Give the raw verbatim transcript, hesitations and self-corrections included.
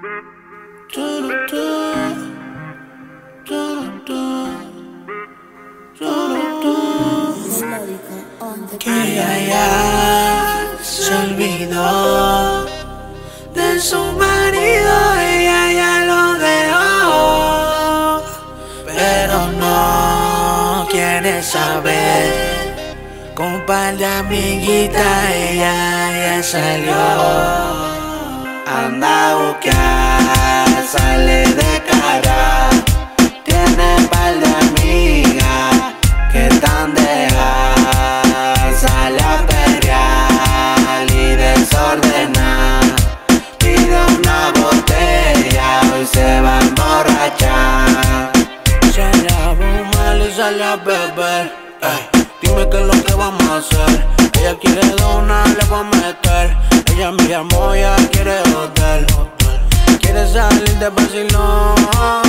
Que ella ya se olvidó de su marido, ella ya lo dejó, pero no quiere saber. Con un par de amiguitas ella ya salió. Anda a buscar, sale de cara. Tiene un par de amigas que están dejadas. Sale a perrear y desordenar. Pide una botella, hoy se va a emborrachar. Se la mal y sale a beber. Ey, dime qué es lo que vamos a hacer. Ella quiere donar, le voy a meter. Ella me llamó, ya quiere hotel. Quiere salir de vacilón.